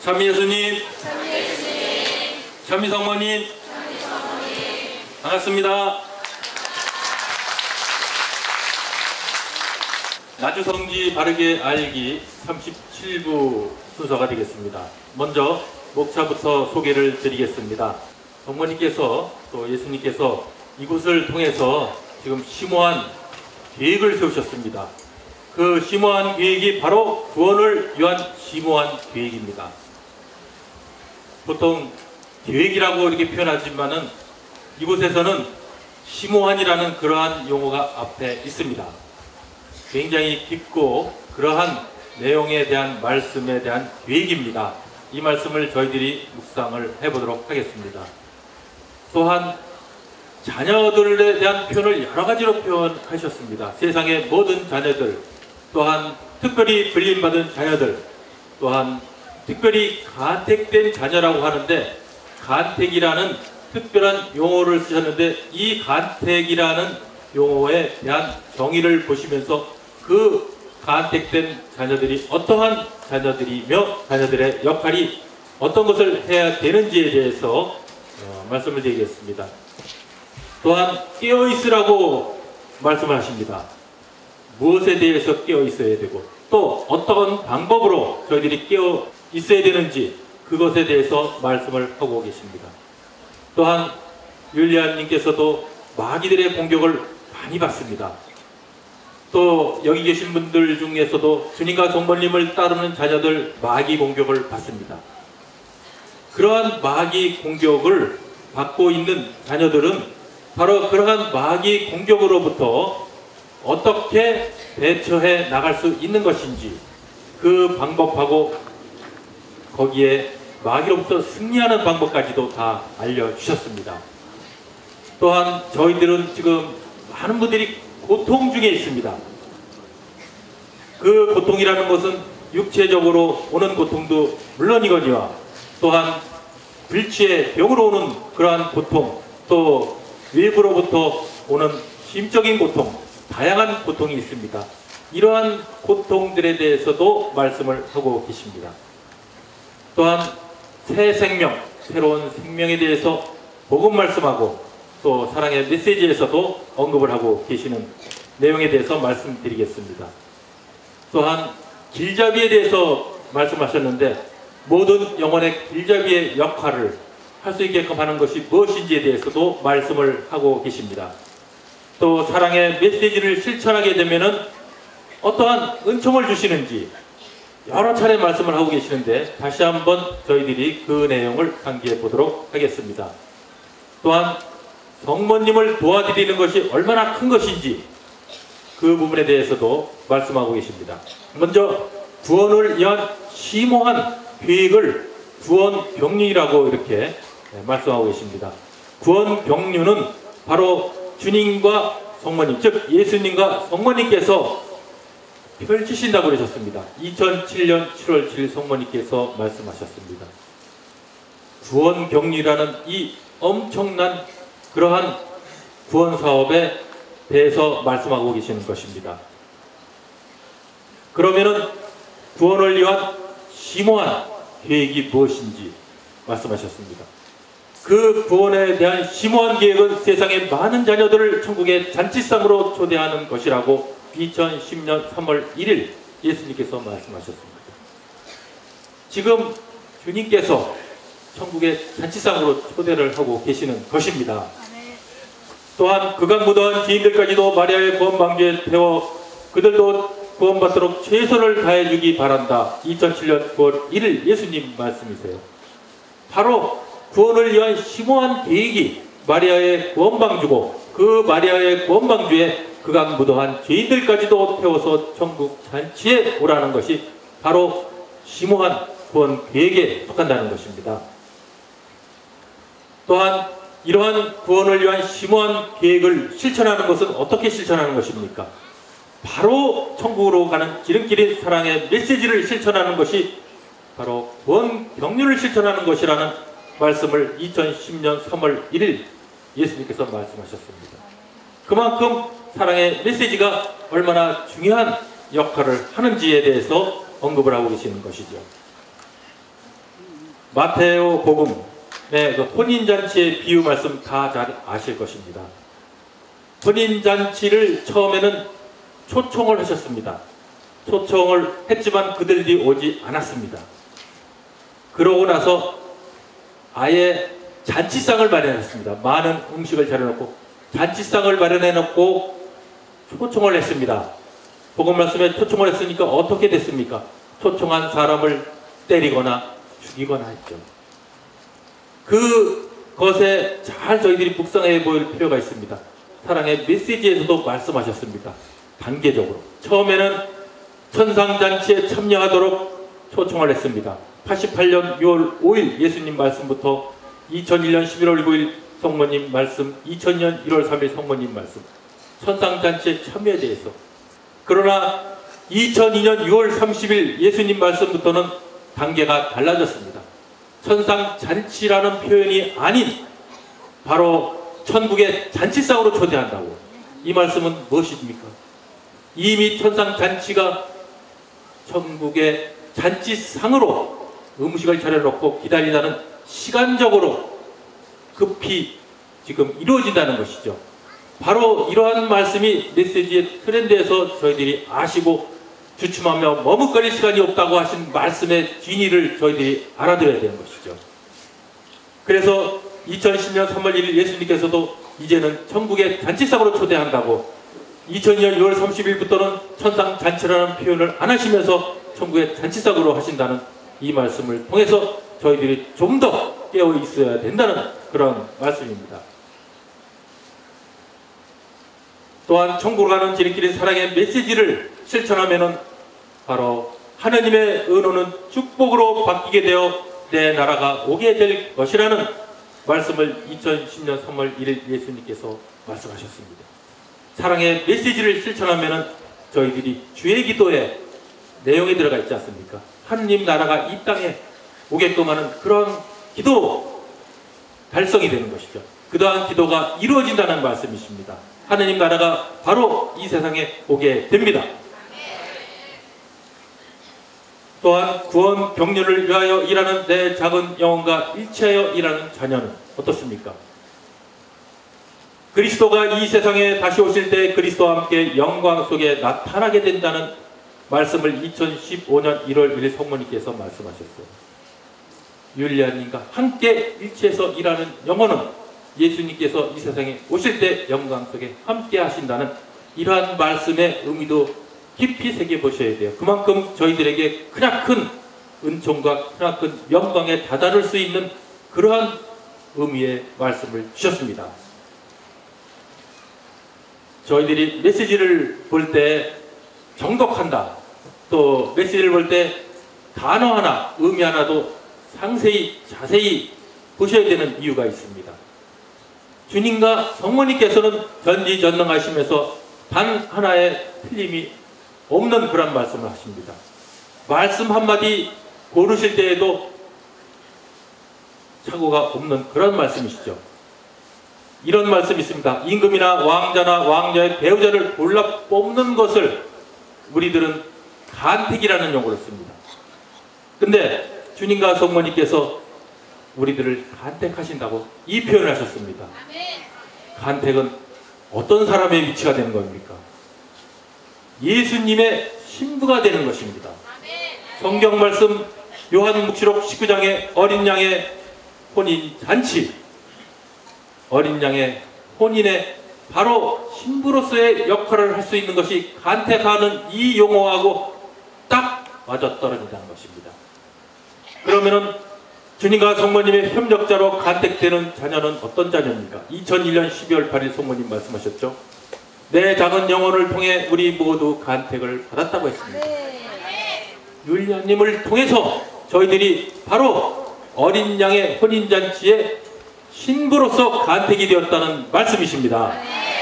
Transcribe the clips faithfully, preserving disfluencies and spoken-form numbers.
참미 예수님, 참미 성모님, 반갑습니다. 나주 성지 바르게 알기 삼십칠 부 순서가 되겠습니다. 먼저 목차부터 소개를 드리겠습니다. 성모님께서 또 예수님께서 이곳을 통해서 지금 심오한 계획을 세우셨습니다. 그 심오한 계획이 바로 구원을 위한 심오한 계획입니다. 보통 계획이라고 이렇게 표현하지만은 이곳에서는 심오한이라는 그러한 용어가 앞에 있습니다. 굉장히 깊고 그러한 내용에 대한 말씀에 대한 계획입니다. 이 말씀을 저희들이 묵상을 해보도록 하겠습니다. 또한 자녀들에 대한 표현을 여러 가지로 표현하셨습니다. 세상의 모든 자녀들, 또한 특별히 불림받은 자녀들, 또한 특별히 간택된 자녀라고 하는데, 간택이라는 특별한 용어를 쓰셨는데 이 간택이라는 용어에 대한 정의를 보시면서 그 간택된 자녀들이 어떠한 자녀들이며 자녀들의 역할이 어떤 것을 해야 되는지에 대해서 어, 말씀을 드리겠습니다. 또한 깨어있으라고 말씀을 하십니다. 무엇에 대해서 깨어있어야 되고 또 어떤 방법으로 저희들이 깨어있어야 되는지 그것에 대해서 말씀을 하고 계십니다. 또한 율리안님께서도 마귀들의 공격을 많이 받습니다. 또 여기 계신 분들 중에서도 주님과 성모님을 따르는 자녀들 마귀 공격을 받습니다. 그러한 마귀 공격을 받고 있는 자녀들은 바로 그러한 마귀 공격으로부터 어떻게 대처해 나갈 수 있는 것인지 그 방법하고 거기에 마귀로부터 승리하는 방법까지도 다 알려주셨습니다. 또한 저희들은 지금 많은 분들이 고통 중에 있습니다. 그 고통이라는 것은 육체적으로 오는 고통도 물론이거니와 또한 불치의 병으로 오는 그러한 고통, 또 외부로부터 오는 심적인 고통, 다양한 고통이 있습니다. 이러한 고통들에 대해서도 말씀을 하고 계십니다. 또한 새 생명, 새로운 생명에 대해서 복음 말씀하고 또 사랑의 메시지에서도 언급을 하고 계시는 내용에 대해서 말씀드리겠습니다. 또한 길잡이에 대해서 말씀하셨는데 모든 영혼의 길잡이의 역할을 할 수 있게끔 하는 것이 무엇인지에 대해서도 말씀을 하고 계십니다. 또 사랑의 메시지를 실천하게 되면은 어떠한 은총을 주시는지 여러 차례 말씀을 하고 계시는데 다시 한번 저희들이 그 내용을 상기해 보도록 하겠습니다. 또한 성모님을 도와드리는 것이 얼마나 큰 것인지 그 부분에 대해서도 말씀하고 계십니다. 먼저 구원을 위한 심오한 계획을 구원 병륜이라고 이렇게 말씀하고 계십니다. 구원 병륜은 바로 주님과 성모님, 즉 예수님과 성모님께서 펼치신다고 그러셨습니다. 이천칠 년 칠월 칠일 성모님께서 말씀하셨습니다. 구원 병륜이라는 이 엄청난 그러한 구원 사업에 대해서 말씀하고 계시는 것입니다. 그러면은 구원을 위한 심오한 계획이 무엇인지 말씀하셨습니다. 그 구원에 대한 심오한 계획은 세상의 많은 자녀들을 천국의 잔치상으로 초대하는 것이라고 이천십 년 삼월 일일 예수님께서 말씀하셨습니다. 지금 주님께서 천국의 잔치상으로 초대를 하고 계시는 것입니다. 또한 극악무도한 지인들까지도 마리아의 구원 방주에 태워 그들도 구원받도록 최선을 다해주기 바란다. 이천칠 년 구월 일일 예수님 말씀이세요. 바로 구원을 위한 심오한 계획이 마리아의 구원방주고 그 마리아의 구원방주에 극악무도한 죄인들까지도 태워서 천국 잔치에 오라는 것이 바로 심오한 구원 계획에 속한다는 것입니다. 또한 이러한 구원을 위한 심오한 계획을 실천하는 것은 어떻게 실천하는 것입니까? 바로 천국으로 가는 지름길인 사랑의 메시지를 실천하는 것이 바로 구원 병륜을 실천하는 것이라는 말씀을 이천십 년 삼월 일일 예수님께서 말씀하셨습니다. 그만큼 사랑의 메시지가 얼마나 중요한 역할을 하는지에 대해서 언급을 하고 계시는 것이죠. 마테오 복음의 그 혼인잔치의 비유 말씀 다 잘 아실 것입니다. 혼인잔치를 처음에는 초청을 하셨습니다. 초청을 했지만 그들이 오지 않았습니다. 그러고 나서 아예 잔치상을 마련했습니다. 많은 음식을 차려놓고 잔치상을 마련해놓고 초청을 했습니다. 복음 말씀에 초청을 했으니까 어떻게 됐습니까? 초청한 사람을 때리거나 죽이거나 했죠. 그것에 잘 저희들이 묵상해 볼 필요가 있습니다. 사랑의 메시지에서도 말씀하셨습니다. 단계적으로. 처음에는 천상잔치에 참여하도록 초청을 했습니다. 팔십팔 년 유월 오일 예수님 말씀부터 이천일 년 십일월 구일 성모님 말씀, 이천 년 일월 삼일 성모님 말씀, 천상잔치의 참여에 대해서. 그러나 이천이 년 유월 삼십일 예수님 말씀부터는 단계가 달라졌습니다. 천상잔치라는 표현이 아닌 바로 천국의 잔치상으로 초대한다고. 이 말씀은 무엇입니까? 이미 천상잔치가 천국의 잔치상으로 음식을 차려놓고 기다리다는 시간적으로 급히 지금 이루어진다는 것이죠. 바로 이러한 말씀이 메시지의 트렌드에서 저희들이 아시고 주춤하며 머뭇거릴 시간이 없다고 하신 말씀의 진의를 저희들이 알아들어야 되는 것이죠. 그래서 이천십 년 삼월 일일 예수님께서도 이제는 천국의 잔치상으로 초대한다고, 이천이 년 유월 삼십일부터는 천상잔치라는 표현을 안 하시면서 천국의 잔치상으로 하신다는 이 말씀을 통해서 저희들이 좀 더 깨어 있어야 된다는 그런 말씀입니다. 또한 천국으로 가는 지름길인 사랑의 메시지를 실천하면은 바로 하느님의 은호는 축복으로 바뀌게 되어 내 나라가 오게 될 것이라는 말씀을 이천십 년 삼월 일일 예수님께서 말씀하셨습니다. 사랑의 메시지를 실천하면은 저희들이 주의 기도에 내용이 들어가 있지 않습니까? 하느님 나라가 이 땅에 오게끔 하는 그런 기도 달성이 되는 것이죠. 그러한 기도가 이루어진다는 말씀이십니다. 하느님 나라가 바로 이 세상에 오게 됩니다. 또한 구원 경륜을 위하여 일하는 내 작은 영혼과 일치하여 일하는 자녀는 어떻습니까? 그리스도가 이 세상에 다시 오실 때 그리스도와 함께 영광 속에 나타나게 된다는 말씀을 이천십오 년 일월 일일 성모님께서 말씀하셨어요. 율리아님과 함께 일치해서 일하는 영혼은 예수님께서 이 세상에 오실 때 영광 속에 함께 하신다는 이러한 말씀의 의미도 깊이 새겨보셔야 돼요. 그만큼 저희들에게 크나큰 은총과 크나큰 영광에 다다를 수 있는 그러한 의미의 말씀을 주셨습니다. 저희들이 메시지를 볼 때 정독한다, 또 메시지를 볼 때 단어 하나, 의미 하나도 상세히 자세히 보셔야 되는 이유가 있습니다. 주님과 성모님께서는 전지전능하시면서 단 하나의 틀림이 없는 그런 말씀을 하십니다. 말씀 한마디 고르실 때에도 착오가 없는 그런 말씀이시죠. 이런 말씀이 있습니다. 임금이나 왕자나 왕녀의 배우자를 골라 뽑는 것을 우리들은 간택이라는 용어를 씁니다. 근데 주님과 성모님께서 우리들을 간택하신다고 이 표현을 하셨습니다. 간택은 어떤 사람의 위치가 되는 겁니까? 예수님의 신부가 되는 것입니다. 성경 말씀 요한묵시록 십구 장의 어린 양의 혼인 잔치, 어린 양의 혼인에 바로 신부로서의 역할을 할 수 있는 것이 간택하는 이 용어하고 딱 맞아떨어진다는 것입니다. 그러면은 주님과 성모님의 협력자로 간택되는 자녀는 어떤 자녀입니까? 이천일 년 십이월 팔일 성모님 말씀하셨죠. 내 작은 영혼을 통해 우리 모두 간택을 받았다고 했습니다. 율리아님을 통해서 저희들이 바로 어린 양의 혼인잔치에 신부로서 간택이 되었다는 말씀이십니다.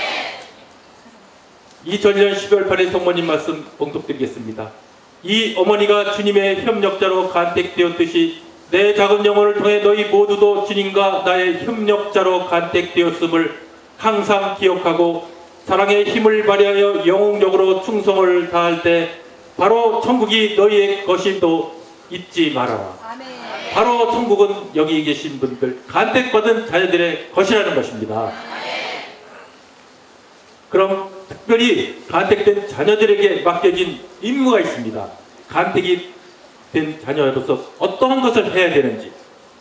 이천일 년 십이월 팔일 성모님 말씀 봉독드리겠습니다. 이 어머니가 주님의 협력자로 간택되었듯이 내 작은 영혼을 통해 너희 모두도 주님과 나의 협력자로 간택되었음을 항상 기억하고 사랑의 힘을 발휘하여 영웅적으로 충성을 다할 때 바로 천국이 너희의 것임도 잊지 말아라. 아멘. 바로 천국은 여기 계신 분들, 간택받은 자녀들의 것이라는 것입니다. 그럼 특별히 간택된 자녀들에게 맡겨진 임무가 있습니다. 간택이 된 자녀로서 어떠한 것을 해야 되는지,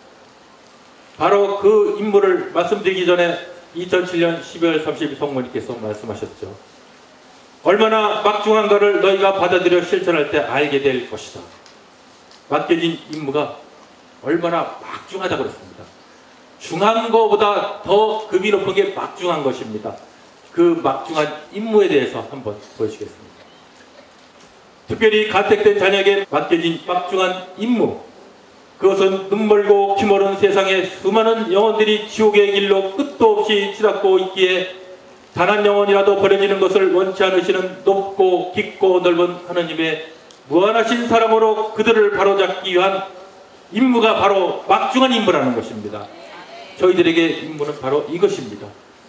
바로 그 임무를 말씀드리기 전에 이천칠 년 십이월 삼십일 성모님께서 말씀하셨죠. 얼마나 막중한가를 너희가 받아들여 실천할 때 알게 될 것이다. 맡겨진 임무가 얼마나 막중하다고 그랬습니다. 중한 것보다 더 급이 높은 게 막중한 것입니다. 그 막중한 임무에 대해서 한번 보여주겠습니다. 특별히 간택된 자녀에게 맡겨진 막중한 임무, 그것은 눈멀고 귀멀은 세상에 수많은 영혼들이 지옥의 길로 끝도 없이 치닫고 있기에 단 한 영혼이라도 버려지는 것을 원치 않으시는 높고 깊고 넓은 하느님의 무한하신 사랑으로 그들을 바로잡기 위한 임무가 바로 막중한 임무라는 것입니다. 저희들에게 임무는 바로 이것입니다.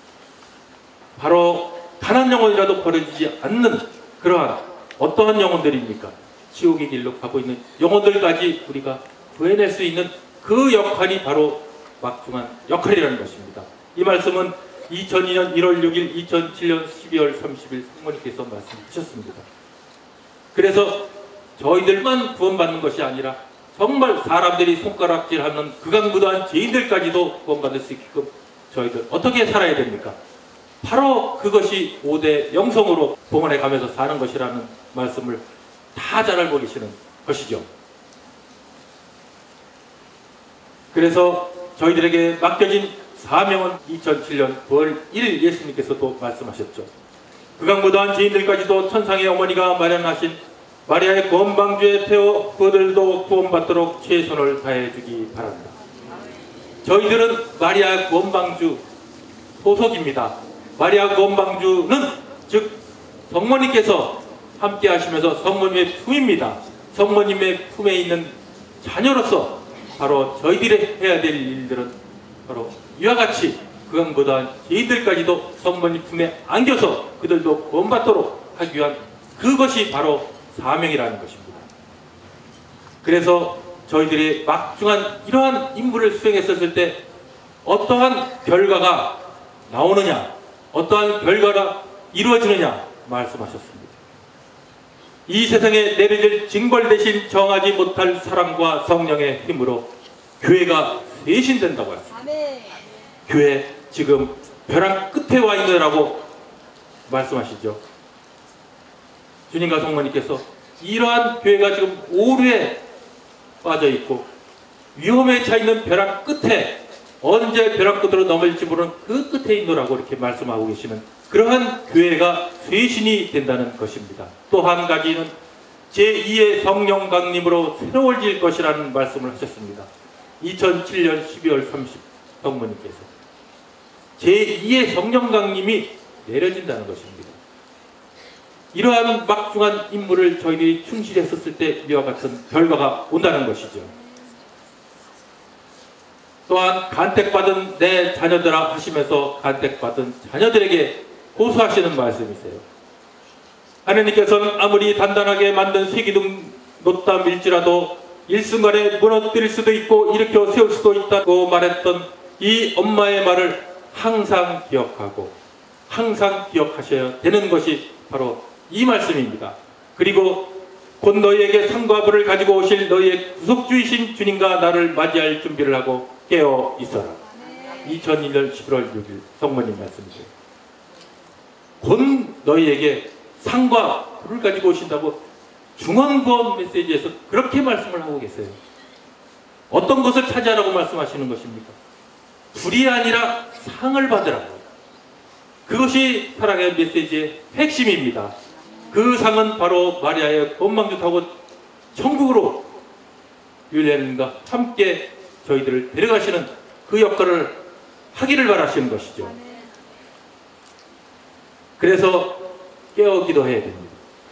바로 단 한 영혼이라도 버려지지 않는 그러한 어떠한 영혼들입니까? 지옥의 길로 가고 있는 영혼들까지 우리가 구해낼 수 있는 그 역할이 바로 막중한 역할이라는 것입니다. 이 말씀은 이천이 년 일월 육일, 이천칠 년 십이월 삼십일 성모님께서 말씀하셨습니다. 그래서 저희들만 구원받는 것이 아니라 정말 사람들이 손가락질하는 극악무도한 죄인들까지도 구원받을 수 있게끔 저희들 어떻게 살아야 됩니까? 바로 그것이 오 대 영성으로 봉헌에 가면서 사는 것이라는 말씀을 다 잘 알고 계시는 것이죠. 그래서 저희들에게 맡겨진 사명은 이천칠 년 구월 일일 예수님께서도 말씀하셨죠. 극악무도한 죄인들까지도 천상의 어머니가 마련하신 마리아의 구원방주에 태워 그들도 구원받도록 최선을 다해주기 바랍니다. 저희들은 마리아 구원방주 소속입니다. 마리아 구원방주는 즉 성모님께서 함께 하시면서 성모님의 품입니다. 성모님의 품에 있는 자녀로서 바로 저희들이 해야 될 일들은 바로 이와 같이 극악무도한 죄인들까지도 성모님 품에 안겨서 그들도 구원받도록 하기 위한 그것이 바로 사명이라는 것입니다. 그래서 저희들이 막중한 이러한 임무를 수행했었을 때 어떠한 결과가 나오느냐, 어떠한 결과가 이루어지느냐 말씀하셨습니다. 이 세상에 내려질 징벌 대신 정하지 못할 사랑과 성령의 힘으로 교회가 쇄신된다고 했습니다. 교회 지금 벼랑 끝에 와 있느라고 말씀하시죠. 주님과 성모님께서 이러한 교회가 지금 오류에 빠져 있고 위험에 차 있는 벼랑 끝에 언제 벼랑 끝으로 넘어질지 모르는 그 끝에 있노라고 이렇게 말씀하고 계시는 그러한 교회가 쇄신이 된다는 것입니다. 또 한 가지는 제이의 성령 강림으로 새로워질 것이라는 말씀을 하셨습니다. 이천칠 년 십이월 삼십 성모님께서 제이의 성령 강림이 내려진다는 것입니다. 이러한 막중한 임무를 저희들이 충실히 했었을 때 이와 같은 결과가 온다는 것이죠. 또한 간택받은 내 자녀들아 하시면서 간택받은 자녀들에게 호소하시는 말씀이세요. 하느님께서는 아무리 단단하게 만든 쇠기둥 노담일지라도 일순간에 무너뜨릴 수도 있고 일으켜 세울 수도 있다고 말했던 이 엄마의 말을 항상 기억하고 항상 기억하셔야 되는 것이 바로 이 말씀입니다. 그리고 곧 너희에게 상과 불을 가지고 오실 너희의 구속주이신 주님과 나를 맞이할 준비를 하고 깨어 있어라. 이천일 년 십일월 육일 성모님 말씀이죠. 곧 너희에게 상과 불을 가지고 오신다고 중원구원 메시지에서 그렇게 말씀을 하고 계세요. 어떤 것을 차지하라고 말씀하시는 것입니까? 불이 아니라 상을 받으라고. 그것이 사랑의 메시지의 핵심입니다. 그 상은 바로 마리아의 구원방주 타고 천국으로 율리아님과 함께 저희들을 데려가시는 그 역할을 하기를 바라시는 것이죠. 그래서 깨어 기도해야 됩니다.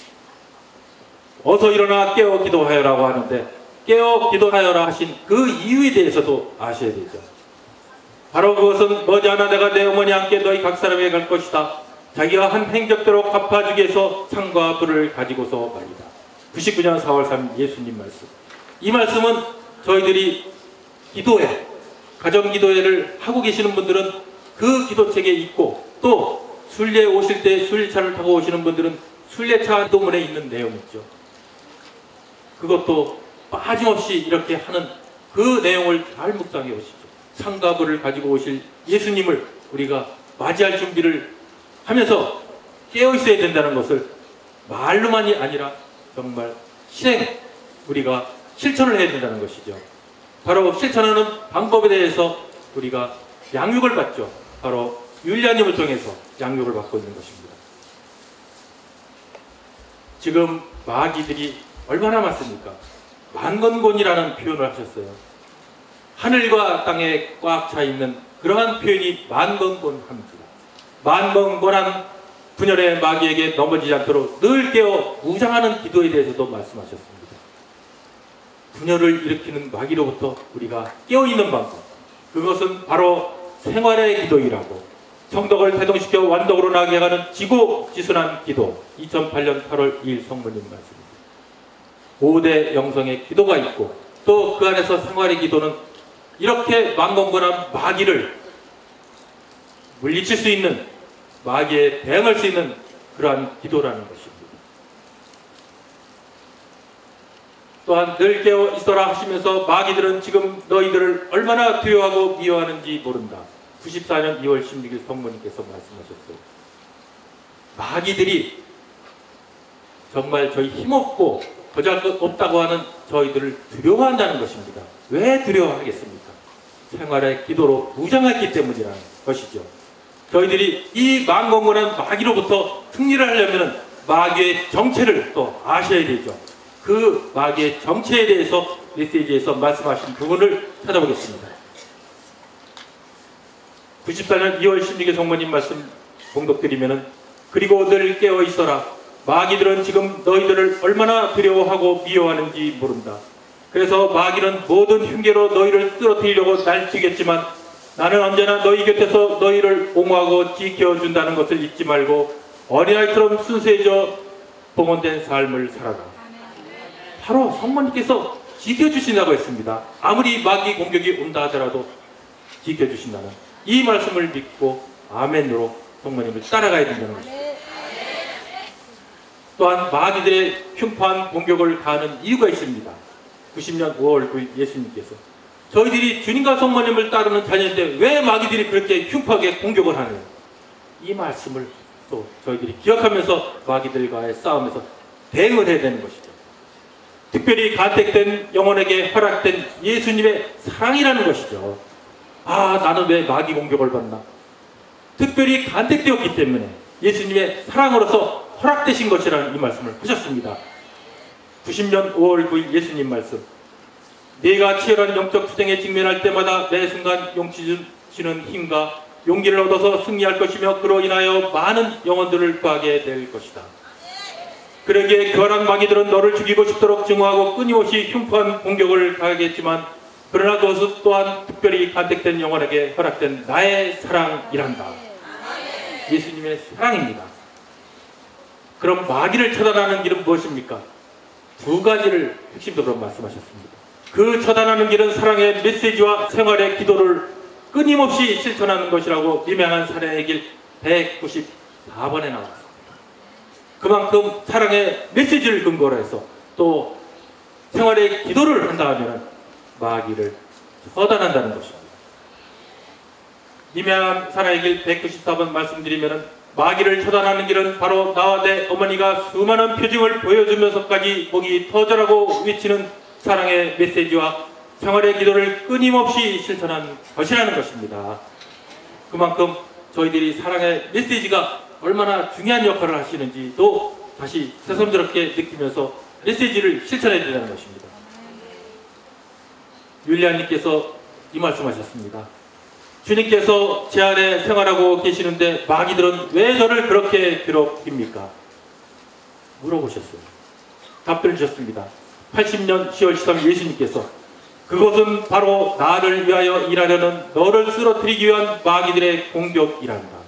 어서 일어나 깨어 기도하여라고 하는데 깨어 기도하여라 하신 그 이유에 대해서도 아셔야 되죠. 바로 그것은 머지않아 내가 내 어머니 함께 너희 각 사람에게 갈 것이다. 자기가 한 행적대로 갚아주기 위해서 상과 불을 가지고서 말이다. 구십구 년 사월 삼일 예수님 말씀. 이 말씀은 저희들이 기도회, 가정기도회를 하고 계시는 분들은 그 기도책에 있고, 또 순례 오실 때 순례차를 타고 오시는 분들은 순례차 기도문에 있는 내용이죠. 그것도 빠짐없이 이렇게 하는 그 내용을 잘 묵상해 오시죠. 상가부를 가지고 오실 예수님을 우리가 맞이할 준비를 하면서 깨어 있어야 된다는 것을 말로만이 아니라 정말 실행, 우리가 실천을 해야 된다는 것이죠. 바로 실천하는 방법에 대해서 우리가 양육을 받죠. 바로 율리아님을 통해서 양육을 받고 있는 것입니다. 지금 마귀들이 얼마나 많습니까? 만건곤이라는 표현을 하셨어요. 하늘과 땅에 꽉 차 있는 그러한 표현이 만건곤합니다. 만건곤한 분열의 마귀에게 넘어지지 않도록 늘 깨어 무장하는 기도에 대해서도 말씀하셨습니다. 분열을 일으키는 마귀로부터 우리가 깨어있는 방법, 그것은 바로 생활의 기도이라고, 성덕을 태동시켜 완덕으로 나게 하는 지고지순한 기도, 이천팔 년 팔월 이일 성모님 말씀입니다. 오 대 영성의 기도가 있고, 또 그 안에서 생활의 기도는 이렇게 만건곤한 마귀를 물리칠 수 있는, 마귀에 대응할 수 있는 그러한 기도라는 것입니다. 또한 늘 깨어 있어라 하시면서 마귀들은 지금 너희들을 얼마나 두려워하고 미워하는지 모른다. 구십사 년 이월 십육일 성모님께서 말씀하셨어요. 마귀들이 정말 저희 힘없고 보잘것없다고 하는 저희들을 두려워한다는 것입니다. 왜 두려워하겠습니까? 생활의 기도로 무장했기 때문이라는 것이죠. 저희들이 이 만건곤한 마귀로부터 승리를 하려면 마귀의 정체를 또 아셔야 되죠. 그 마귀의 정체에 대해서 메시지에서 말씀하신 부분을 찾아보겠습니다. 구십사 년 이월 십육일 성모님 말씀 봉독드리면은, 그리고 늘 깨어 있어라. 마귀들은 지금 너희들을 얼마나 두려워하고 미워하는지 모른다. 그래서 마귀는 모든 흉계로 너희를 쓰러뜨리려고 날뛰겠지만 나는 언제나 너희 곁에서 너희를 옹호하고 지켜준다는 것을 잊지 말고 어린아이처럼 순수해져 봉헌된 삶을 살아라. 바로 성모님께서 지켜주신다고 했습니다. 아무리 마귀 공격이 온다 하더라도 지켜주신다는 이 말씀을 믿고 아멘으로 성모님을 따라가야 된다는 것입니다. 또한 마귀들의 흉파한 공격을 가하는 이유가 있습니다. 구십 년 오월 구일 예수님께서 저희들이 주님과 성모님을 따르는 자녀인데 왜 마귀들이 그렇게 흉파하게 공격을 하느냐, 이 말씀을 또 저희들이 기억하면서 마귀들과의 싸움에서 대응을 해야 되는 것이죠. 특별히 간택된 영혼에게 허락된 예수님의 사랑이라는 것이죠. 아, 나는 왜 마귀 공격을 받나? 특별히 간택되었기 때문에 예수님의 사랑으로서 허락되신 것이라는 이 말씀을 하셨습니다. 구십 년 오월 구일 예수님 말씀. 내가 치열한 영적 투쟁에 직면할 때마다 매 순간 용치 주는 힘과 용기를 얻어서 승리할 것이며 그로 인하여 많은 영혼들을 구하게 될 것이다. 그러기에 교활한 마귀들은 너를 죽이고 싶도록 증오하고 끊임없이 흉포한 공격을 가하겠지만 그러나 그것은 또한 특별히 간택된 영혼에게 허락된 나의 사랑이란다. 예수님의 사랑입니다. 그럼 마귀를 처단하는 길은 무엇입니까? 두 가지를 핵심적으로 말씀하셨습니다. 그 처단하는 길은 사랑의 메시지와 생활의 기도를 끊임없이 실천하는 것이라고 유명한 사랑의 길 백구십사 번에 나왔습니다. 그만큼 사랑의 메시지를 근거로 해서 또 생활의 기도를 한다 하면 마귀를 처단한다는 것입니다. 유명한 사랑의 길 백구십사 번 말씀드리면 마귀를 처단하는 길은 바로 나와 내 어머니가 수많은 표징을 보여주면서까지 목이 터져라고 외치는 사랑의 메시지와 생활의 기도를 끊임없이 실천하는 것이라는 것입니다. 그만큼 저희들이 사랑의 메시지가 얼마나 중요한 역할을 하시는지도 다시 새삼스럽게 느끼면서 메시지를 실천해야 된다는 것입니다. 율리아님께서 이 말씀하셨습니다. 주님께서 제 안에 생활하고 계시는데 마귀들은 왜 저를 그렇게 괴롭힙니까? 물어보셨어요. 답변을 주셨습니다. 팔십 년 시월 십삼일 예수님께서 그것은 바로 나를 위하여 일하려는 너를 쓰러뜨리기 위한 마귀들의 공격이란다.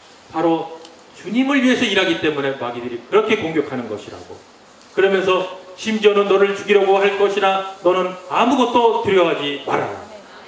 바로 주님을 위해서 일하기 때문에 마귀들이 그렇게 공격하는 것이라고. 그러면서 심지어는 너를 죽이려고 할 것이나 너는 아무것도 두려워하지 말아라.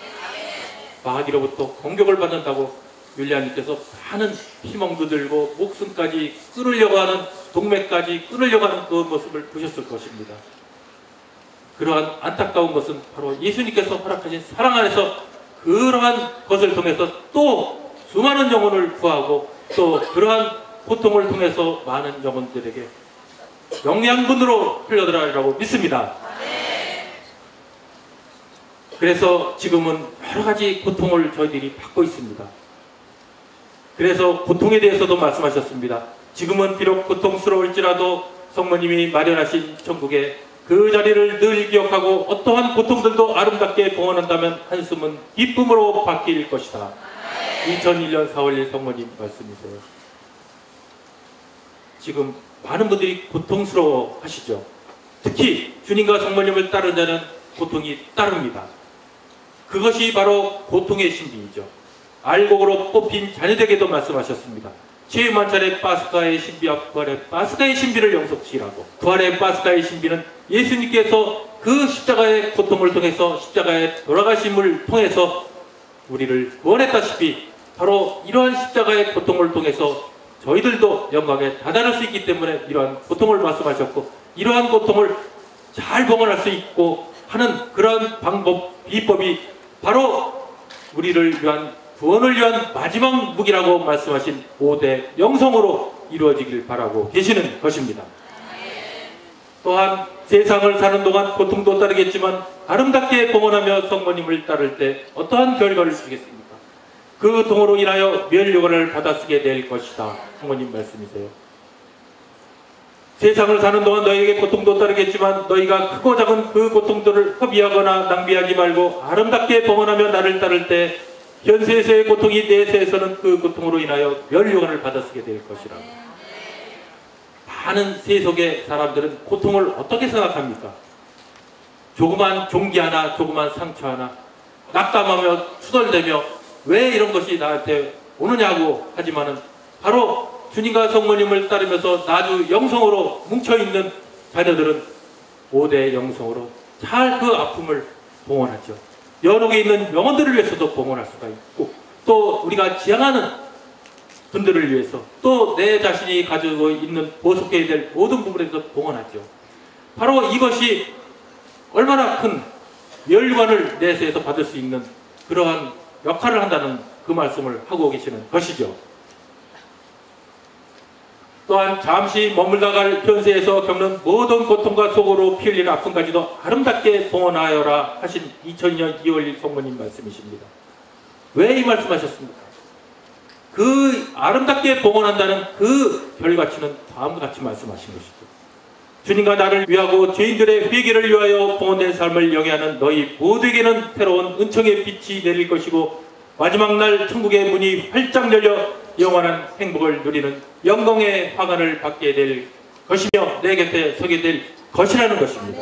마귀로부터 공격을 받는다고 율리아님께서 많은 희망도 들고 목숨까지 끊으려고 하는, 동맥까지 끊으려고 하는 그 모습을 보셨을 것입니다. 그러한 안타까운 것은 바로 예수님께서 허락하신 사랑 안에서 그러한 것을 통해서 또 수많은 영혼을 구하고 또 그러한 고통을 통해서 많은 영혼들에게 영양분으로 흘러들어가리라고 믿습니다. 그래서 지금은 여러 가지 고통을 저희들이 받고 있습니다. 그래서 고통에 대해서도 말씀하셨습니다. 지금은 비록 고통스러울지라도 성모님이 마련하신 천국에 그 자리를 늘 기억하고 어떠한 고통들도 아름답게 봉헌한다면 한숨은 기쁨으로 바뀔 것이다. 이천일 년 사월 일 성모님 말씀이세요. 지금 많은 분들이 고통스러워 하시죠. 특히 주님과 성모님을 따르는 자는 고통이 따릅니다. 그것이 바로 고통의 신비이죠. 알곡으로 뽑힌 자녀에게도 말씀하셨습니다. 최만찬의 파스카의 신비와 부활의 파스카의 신비를 영속시키라고. 부활의 파스카의 신비는 예수님께서 그 십자가의 고통을 통해서 십자가의 돌아가심을 통해서 우리를 구원했다시피 바로 이러한 십자가의 고통을 통해서 저희들도 영광에 다다를 수 있기 때문에 이러한 고통을 말씀하셨고, 이러한 고통을 잘 봉헌할 수 있고 하는 그러한 방법, 비법이 바로 우리를 위한 구원을 위한 마지막 무기라고 말씀하신 오 대 영성으로 이루어지길 바라고 계시는 것입니다. 또한 세상을 사는 동안 고통도 따르겠지만 아름답게 봉헌하며 성모님을 따를 때 어떠한 결과를 주겠습니까? 그 통으로 인하여 면류관을 받아쓰게 될 것이다. 성모님 말씀이세요. 세상을 사는 동안 너희에게 고통도 따르겠지만 너희가 크고 작은 그 고통들을 허비하거나 낭비하지 말고 아름답게 봉헌하며 나를 따를 때 현세에서의 고통이 내세에서는 그 고통으로 인하여 면류관을 받아쓰게 될 것이라. 많은 세속의 사람들은 고통을 어떻게 생각합니까? 조그만 종기 하나, 조그만 상처 하나 낙담하며 투덜대며 왜 이런 것이 나한테 오느냐고 하지만은 바로 주님과 성모님을 따르면서 나주 영성으로 뭉쳐있는 자녀들은 오 대 영성으로 잘 그 아픔을 봉헌하죠. 연옥에 있는 영혼들을 위해서도 봉헌할 수가 있고, 또 우리가 지향하는 분들을 위해서, 또 내 자신이 가지고 있는 보속해야 될 모든 부분에서 봉헌하죠. 바로 이것이 얼마나 큰 멸관을 내세에서 받을 수 있는 그러한 역할을 한다는 그 말씀을 하고 계시는 것이죠. 또한 잠시 머물다 갈 현세에서 겪는 모든 고통과 속으로 피 흘리는 아픔까지도 아름답게 봉헌하여라 하신 이천이 년 이월 일 성모님 말씀이십니다. 왜 이 말씀하셨습니까? 그 아름답게 봉헌한다는 그 별가치는 다음과 같이 말씀하신 것이죠. 주님과 나를 위하고 죄인들의 회개를 위하여 봉헌된 삶을 영위하는 너희 모두에게는 새로운 은총의 빛이 내릴 것이고 마지막 날 천국의 문이 활짝 열려 영원한 행복을 누리는 영광의 화관을 받게 될 것이며 내 곁에 서게 될 것이라는 것입니다.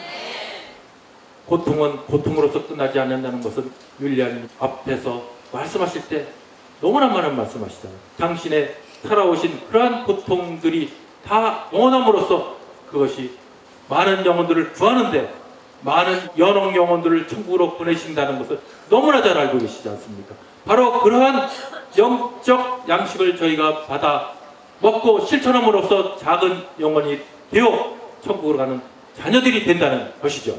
고통은 고통으로서 끝나지 않는다는 것은 율리아님 앞에서 말씀하실 때 너무나 많은 말씀하시잖아요. 당신의 살아오신 그러한 고통들이 다 영원함으로써 그것이 많은 영혼들을 구하는데 많은 연옥 영혼들을 천국으로 보내신다는 것을 너무나 잘 알고 계시지 않습니까? 바로 그러한 영적 양식을 저희가 받아 먹고 실천함으로써 작은 영혼이 되어 천국으로 가는 자녀들이 된다는 것이죠.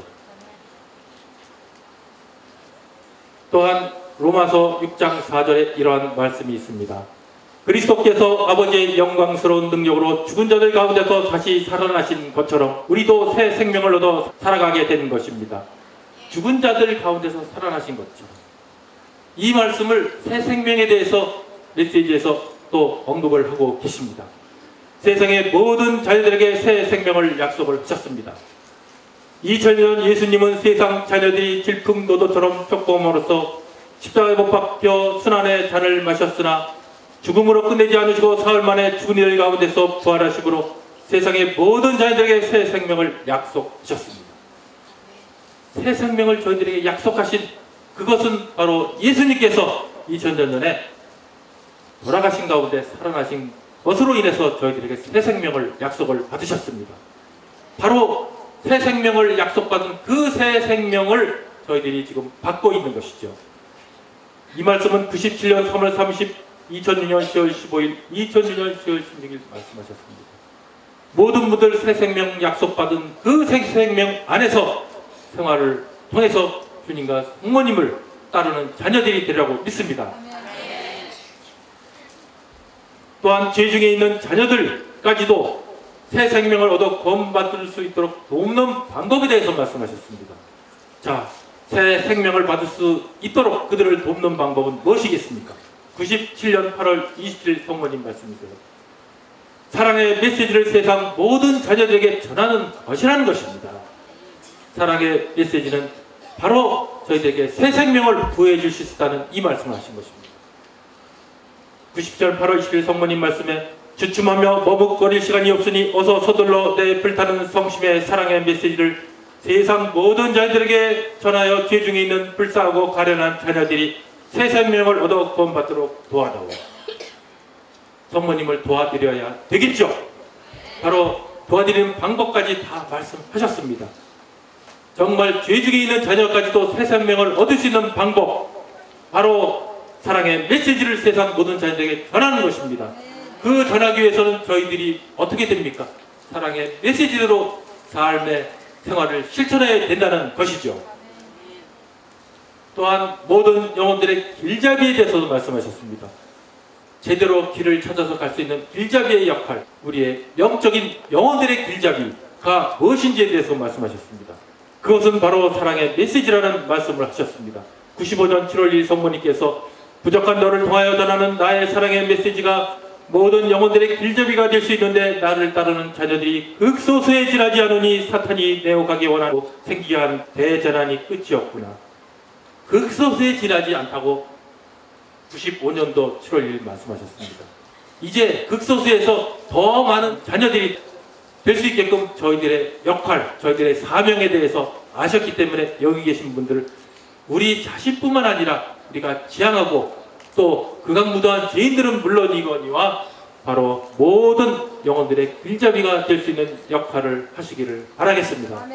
또한 로마서 육 장 사 절에 이러한 말씀이 있습니다. 그리스도께서 아버지의 영광스러운 능력으로 죽은 자들 가운데서 다시 살아나신 것처럼 우리도 새 생명을 얻어 살아가게 되는 것입니다. 죽은 자들 가운데서 살아나신 것처럼. 이 말씀을 새 생명에 대해서 메시지에서 또 언급을 하고 계십니다. 세상의 모든 자녀들에게 새 생명을 약속을 하셨습니다. 이천 년 예수님은 세상 자녀들이 질풍노도처럼 촉범으로써 십자가에 못 박혀 순환의 잔을 마셨으나 죽음으로 끝내지 않으시고 사흘 만에 죽은 이들 가운데서 부활하심으로 세상의 모든 자녀들에게 새 생명을 약속하셨습니다. 새 생명을 저희들에게 약속하신 그것은 바로 예수님께서 이천 년 전에 돌아가신 가운데 살아나신 것으로 인해서 저희들에게 새 생명을 약속을 받으셨습니다. 바로 새 생명을 약속받은 그 새 생명을 저희들이 지금 받고 있는 것이죠. 이 말씀은 구십칠 년 삼월 삼십, 이천육 년 시월 십오일, 이천육 년 시월 십육일 말씀하셨습니다. 모든 분들 새 생명 약속받은 그 새 생명 안에서 생활을 통해서 주님과 성모님을 따르는 자녀들이 되리라고 믿습니다. 또한 죄 중에 있는 자녀들까지도 새 생명을 얻어 구원받을 수 있도록 돕는 방법에 대해서 말씀하셨습니다. 자, 새 생명을 받을 수 있도록 그들을 돕는 방법은 무엇이겠습니까? 구십칠 년 팔월 이십칠일 성모님 말씀이세요. 사랑의 메시지를 세상 모든 자녀들에게 전하는 것이라는 것입니다. 사랑의 메시지는 바로 저희들에게 새 생명을 부여해 주실 수 있다는 이 말씀을 하신 것입니다. 구십칠 년 팔월 이십일 성모님 말씀에 주춤하며 머뭇거릴 시간이 없으니 어서 서둘러 내 불타는 성심의 사랑의 메시지를 세상 모든 자녀들에게 전하여 죄 중에 있는 불쌍하고 가련한 자녀들이 새 생명을 얻어 구원받도록 도와다오. 성모님을 도와드려야 되겠죠. 바로 도와드리는 방법까지 다 말씀하셨습니다. 정말 죄 중에 있는 자녀까지도 새 생명을 얻을 수 있는 방법, 바로 사랑의 메시지를 세상 모든 자녀들에게 전하는 것입니다. 그 전하기 위해서는 저희들이 어떻게 됩니까? 사랑의 메시지대로 삶의 생활을 실천해야 된다는 것이죠. 또한 모든 영혼들의 길잡이에 대해서도 말씀하셨습니다. 제대로 길을 찾아서 갈 수 있는 길잡이의 역할, 우리의 영적인 영혼들의 길잡이가 무엇인지에 대해서 말씀하셨습니다. 그것은 바로 사랑의 메시지라는 말씀을 하셨습니다. 구십오 년 칠월 일일 성모님께서 부족한 너를 통하여 전하는 나의 사랑의 메시지가 모든 영혼들의 길잡이가 될 수 있는데 나를 따르는 자녀들이 극소수에 지나지 않으니 사탄이 내어가기 원하고 생기게 한 대재난이 끝이 없구나. 극소수에 지나지 않다고 구십오 년도 칠월 일일 말씀하셨습니다. 이제 극소수에서 더 많은 자녀들이 될 수 있게끔 저희들의 역할, 저희들의 사명에 대해서 아셨기 때문에 여기 계신 분들, 우리 자신뿐만 아니라 우리가 지향하고 또 극악무도한 죄인들은 물론이거니와 바로 모든 영혼들의 길잡이가 될 수 있는 역할을 하시기를 바라겠습니다.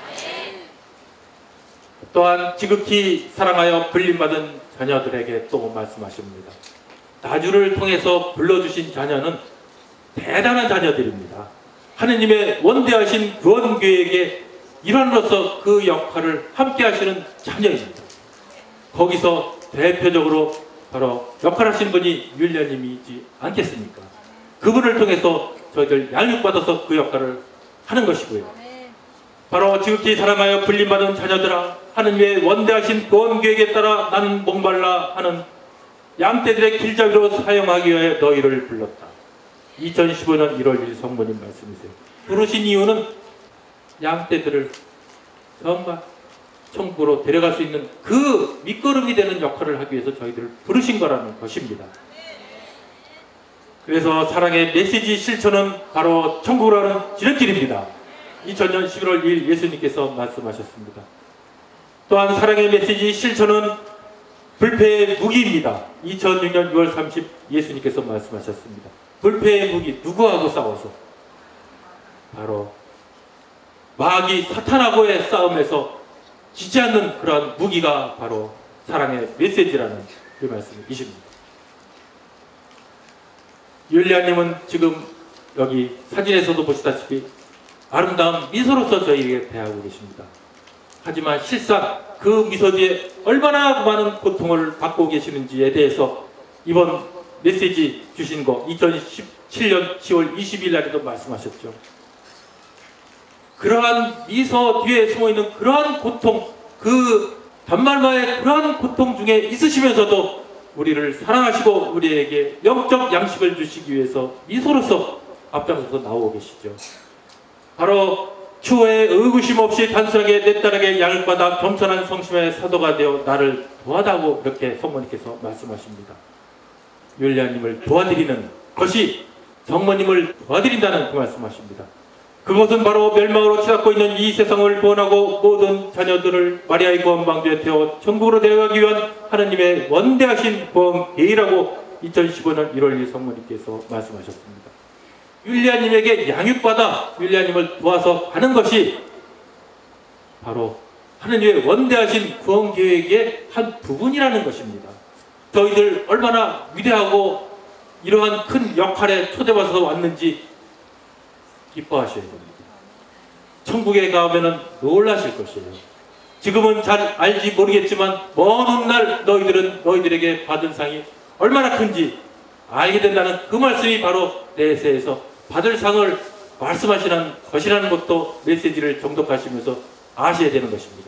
또한 지극히 사랑하여 불림받은 자녀들에게 또 말씀하십니다. 나주를 통해서 불러주신 자녀는 대단한 자녀들입니다. 하느님의 원대하신 구원계획의 일환으로서 그 역할을 함께 하시는 자녀입니다. 거기서 대표적으로 바로 역할하신 분이 율려님이지 않겠습니까? 그분을 통해서 저희들 양육받아서 그 역할을 하는 것이고요. 바로 지극히 사랑하여 불림받은 자녀들아, 하느님의 원대하신 구원계획에 따라 나는 목말라 하는 양떼들의 길잡이로 사용하기 위해 너희를 불렀다. 이천십오 년 일월 일일 성모님 말씀이세요. 부르신 이유는 양떼들을 정말 천국으로 데려갈 수 있는 그 밑거름이 되는 역할을 하기 위해서 저희들을 부르신 거라는 것입니다. 그래서 사랑의 메시지 실천은 바로 천국으로 가는 지름길입니다. 이천 년 십일월 이일 예수님께서 말씀하셨습니다. 또한 사랑의 메시지 실천은 불패의 무기입니다. 이천육 년 유월 삼십 예수님께서 말씀하셨습니다. 불패의 무기, 누구하고 싸워서? 바로 마귀 사탄하고의 싸움에서 지지 않는 그러한 무기가 바로 사랑의 메시지라는 그 말씀이십니다. 율리아님은 지금 여기 사진에서도 보시다시피 아름다운 미소로서 저희에게 대하고 계십니다. 하지만 실상 그 미소 뒤에 얼마나 많은 고통을 받고 계시는지에 대해서 이번 메시지 주신 거 이천십칠 년 시월 이십일 날에도 말씀하셨죠. 그러한 미소 뒤에 숨어있는 그러한 고통, 그 단말마의 그러한 고통 중에 있으시면서도 우리를 사랑하시고 우리에게 영적 양식을 주시기 위해서 미소로서 앞장서서 나오고 계시죠. 바로 추후에 의구심 없이 단순하게 내 딸에게 양을 받아 겸손한 성심의 사도가 되어 나를 도와다고 이렇게 성모님께서 말씀하십니다. 율리아님을 도와드리는 것이 성모님을 도와드린다는 그 말씀하십니다. 그것은 바로 멸망으로 치닫고 있는 이 세상을 구원하고 모든 자녀들을 마리아의 구원방주에 태워 천국으로 데려가기 위한 하느님의 원대하신 구원 계획이라고 이천십오 년 일월 일일 성모님께서 말씀하셨습니다. 율리아님에게 양육받아 율리아님을 도와서 가는 것이 바로 하느님의 원대하신 구원 계획의 한 부분이라는 것입니다. 저희들 얼마나 위대하고 이러한 큰 역할에 초대받아서 왔는지 기뻐하셔야 됩니다. 천국에 가면은 놀라실 것이에요. 지금은 잘 알지 모르겠지만 먼 훗날 너희들은 너희들에게 받은 상이 얼마나 큰지 알게 된다는 그 말씀이 바로 내세에서 받을 상을 말씀하시는 것이라는 것도 메시지를 정독하시면서 아셔야 되는 것입니다.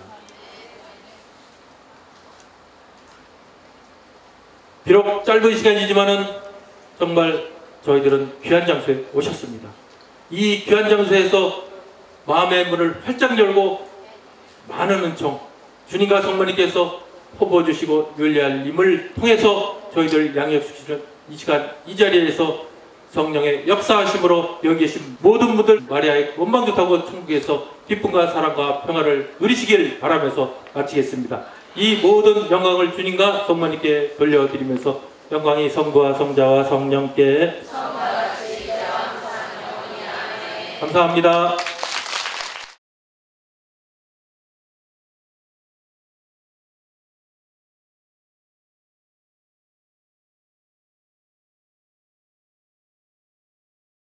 비록 짧은 시간이지만은 정말 저희들은 귀한 장소에 오셨습니다. 이 귀한 장소에서 마음의 문을 활짝 열고 많은 은총, 주님과 성모님께서 퍼부어주시고 윤리할님을 통해서 저희들 양육시키는 이 시간 이 자리에서 성령의 역사하심으로 여기 계신 모든 분들 마리아의 원방주 타고 천국에서 기쁨과 사랑과 평화를 누리시길 바라면서 마치겠습니다. 이 모든 영광을 주님과 성모님께 돌려드리면서 영광이 성부와 성자와 성령께 감사합니다.